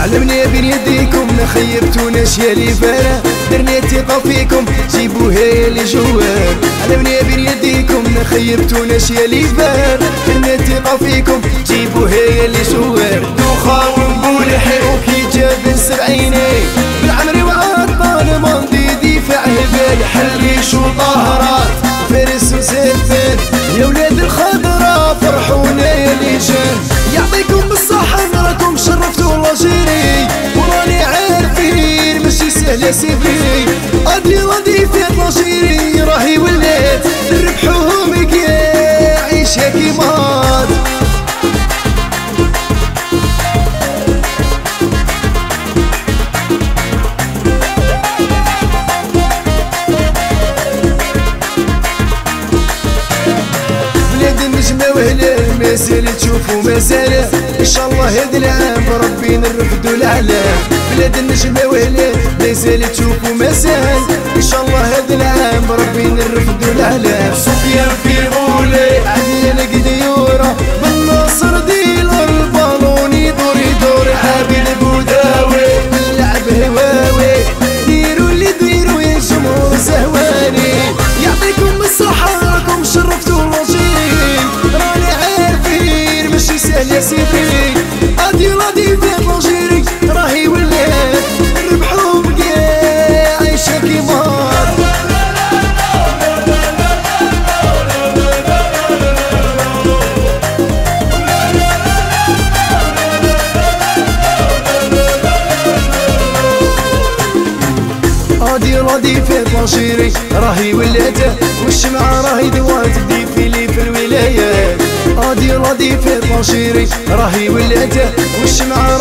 علمني بين يديكم ما خيبتوناش يا لي فانا، درنا الثقة فيكم جيبوها يا لي جوار. علمني بين يديكم ما خيبتوناش يا لي فانا، درنا الثقة فيكم جيبوها يا لي جوار. دوخان وبولحي وكي جاب سبعيني بالعمري وعطان ماضي دفاع هبال حريش وطهرات فارس وسفان يا ولاد الخضرا فرحونا يا ليجان. يعطيكم بالصحة راكم شرفتوا لاجيري وراني عارفين ماشي سهلة سيفي. غادي فات لاجيري راهي ولات نربحوهم كاع عيشها كيمات. النجمة وهلال مازال تشوفوا مازال ان شاء الله هاد العام ربي نرفدوا الاعلام. بلاد النجمة وهلال مازال تشوفوا مازال ان شاء الله هاد العام ربي نرفدوا الاعلام. سفيان في غولي علينا قديورة بالنصر ديلر البالون يدور يدور عابد بوداوي اللعب هواوي ديروا اللي ديروا يا جمهور زهواني. يعطيكم الصحة راكم شرفتوا يا سيدي. غادي فات لاجيري راهي ولات نربحو بكاع عيشها كيمات. غادي فات لاجيري راهي ولات والشمعة راهي دوات ديفيلي في الولايات. غادي فات لاجيري راهي ولات والشمعة